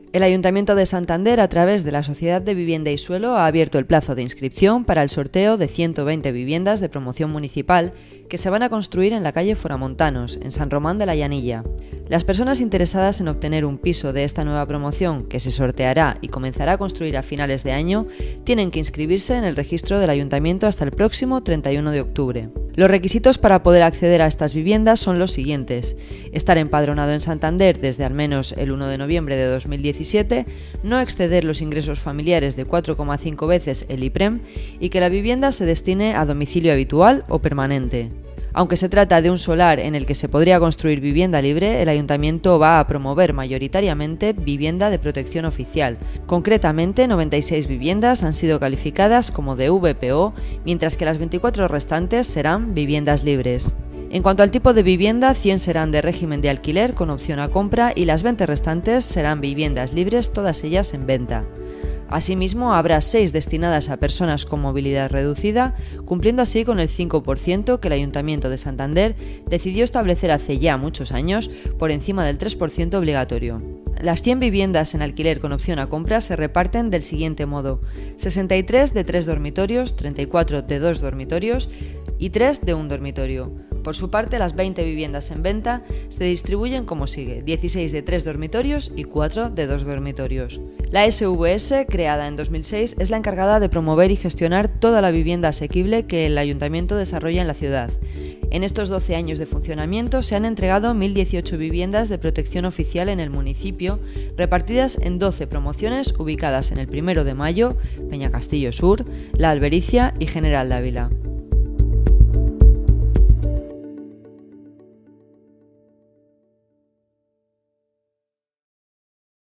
El Ayuntamiento de Santander, a través de la Sociedad de Vivienda y Suelo, ha abierto el plazo de inscripción para el sorteo de 120 viviendas de promoción municipal que se van a construir en la calle Foramontanos, en San Román de la Llanilla. Las personas interesadas en obtener un piso de esta nueva promoción, que se sorteará y comenzará a construir a finales de año, tienen que inscribirse en el registro del Ayuntamiento hasta el próximo 31 de octubre. Los requisitos para poder acceder a estas viviendas son los siguientes: estar empadronado en Santander desde al menos el 1 de noviembre de 2017, no exceder los ingresos familiares de 4,5 veces el IPREM y que la vivienda se destine a domicilio habitual o permanente. Aunque se trata de un solar en el que se podría construir vivienda libre, el Ayuntamiento va a promover mayoritariamente vivienda de protección oficial. Concretamente, 96 viviendas han sido calificadas como de VPO, mientras que las 24 restantes serán viviendas libres. En cuanto al tipo de vivienda, 100 serán de régimen de alquiler con opción a compra y las 20 restantes serán viviendas libres, todas ellas en venta. Asimismo, habrá 6 destinadas a personas con movilidad reducida, cumpliendo así con el 5% que el Ayuntamiento de Santander decidió establecer hace ya muchos años, por encima del 3% obligatorio. Las 100 viviendas en alquiler con opción a compra se reparten del siguiente modo: 63 de 3 dormitorios, 34 de 2 dormitorios y 3 de 1 dormitorio. Por su parte, las 20 viviendas en venta se distribuyen como sigue: 16 de 3 dormitorios y 4 de 2 dormitorios. La SVS, creada en 2006, es la encargada de promover y gestionar toda la vivienda asequible que el Ayuntamiento desarrolla en la ciudad. En estos 12 años de funcionamiento se han entregado 1.018 viviendas de protección oficial en el municipio, repartidas en 12 promociones ubicadas en el 1 de Mayo, Peña Castillo Sur, La Albericia y General Dávila.